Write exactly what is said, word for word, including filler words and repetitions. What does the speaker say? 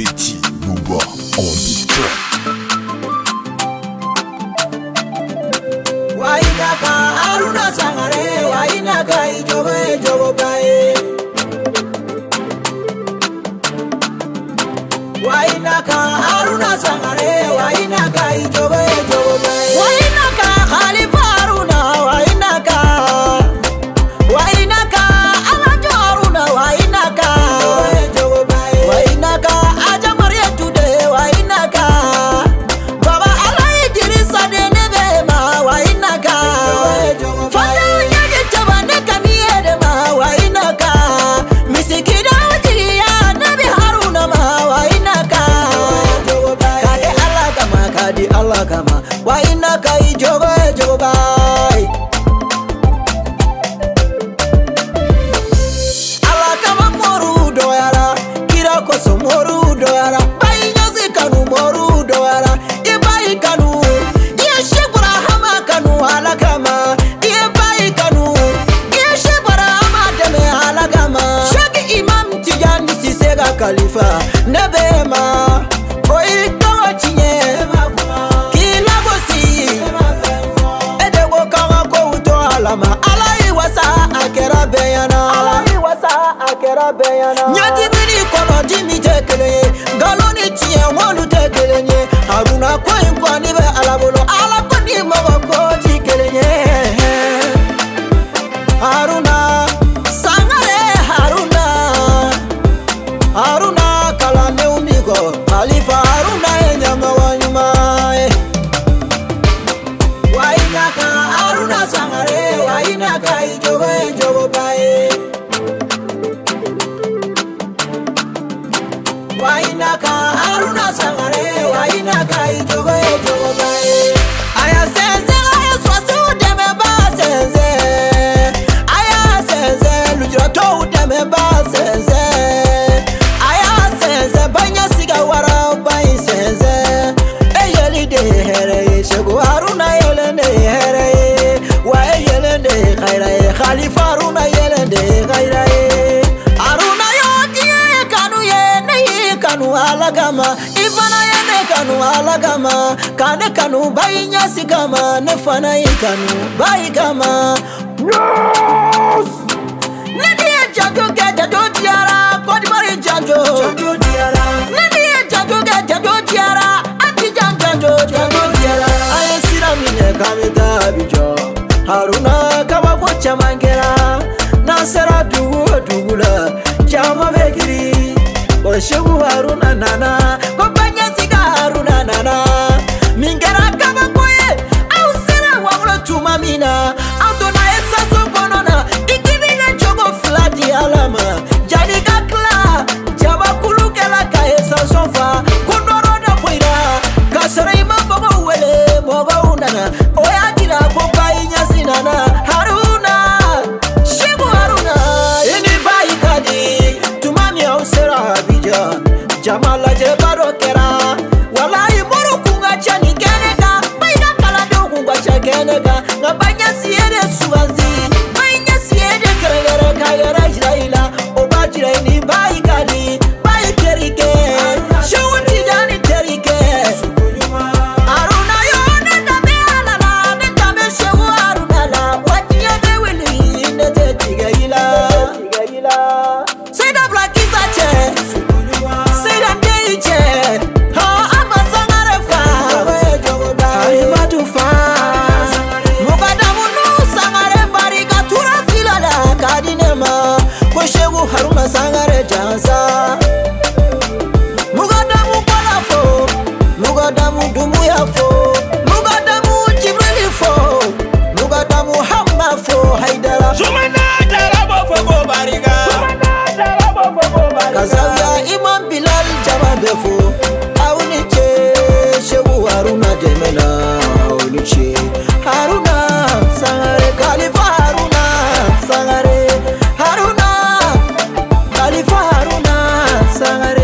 Petit Nouba on the track. Wainaka Aruna Sangare, Wainaka Ijobe Jobo Bae. Wainaka Aruna Sangare, Wainaka Ijobe Jobo Bae. Wainaka Khalifa Aruna, Wainaka. Wainaka Alajo Aruna, Wainaka. Jobo Bae. Wainaka Aja Maria today, Wainaka. Baba Alai Dirisa Denebe ma Wainaka. Fada Nyage Chabane Kamiede ma Wainaka. Misikida Ujiya Nabi Haruna ma Wainaka. Kade Allah kama, kade Allah kama. Wainaka Ijobe Jobo Bae. Allah kama moru doyara, kira koso moru doyara. Bai nyazi kanu moru doyara, ibai kanu. Iya shebura hama kanu ala kama, iya bai kanu. Iya shebura hama deme ala kama. Shagi Imam Tijani Sisega Khalifa nebema. Oi kawa chinye, kila gosi. Edego kawa ko uto alama. Alai wasa akera beyana. Alai wasa akera beyana. Nyati bini kono dimi tekele, galoni tiye wonu tekele nye. Haruna ko inkwani be alabolo, alako ni mawa ko tikele nye. Haruna Sangare, Haruna Haruna kalane umiko, Khalifa Haruna enyama wanyuma. Wainaka Haruna Sangare, Wainaka Ijobe Jobo Bae. Wainaka Haruna Sangare, Wainaka Ijobe Jobo Bae. Aya senze, aya swasu deme ba senze. Aya senze, lujira to deme ba senze. Aya senze, banya siga wara bai senze. Eyeli de here, shego Haruna yelende here. Wa yelende khaira, Khalifa Haruna yelende khaira. Haruna yotiye kanu yene kanu alagama. Ifana yene kanu alagama. Kane kanu bai nyasi kama. Nefana kanu bai kama. Yes! Nadiye janjo ke janjo tiara, kodi bari janjo. Janjo tiara. Nadiye janjo ke janjo tiara, ati janjo janjo tiara. Aye sira mine kamita bijo. Haruna kaba ko chamangera, nasera dugu dugula, chama bekiri. O shegu Haruna nana, ko banya siga Haruna nana. Mingera kaba koye, au sera wanglo tuma mina. Antona esa so konona, ikibine jogo flati alama. Jadi kakla, jaba kulu kela ka esa sofa. Kundoro da poira, kasara ima bogo wele mogo unana. Oya jira ko bai nyasi nana. Haruna, shegu Haruna, ini bai kadi. Tumami au sera abija, jamala je baro kera. Walai moro kunga chani kenega, bai na kala do kunga chakenega. Ngabanya siede suwazi, banya siede kregere kagere jiraila. Oba jiraini bai kadi, bai kerike. Shawuti jani terike. Haruna yone dame alala, ne dame shewu Haruna la. Wati ya de wili, ne te tigaila. Say da black is a che, say da day che. Ha ama Sangare fa, ayima tu fa. Mugadamu no Sangare bari katura filala kadinema. Ko shegu Haruna Sangare jansa. Mugadamu balafo, mugadamu dumuya fo, mugadamu Jibrili fo, mugadamu Hamma fo Haidara. Sumana darabo fogo bariga. Kazawiya Imam Bilal jama befo. Auniche shegu Haruna demena. Auniche Haruna Sangare, Khalifa Haruna Sangare, Haruna Khalifa Haruna Sangare.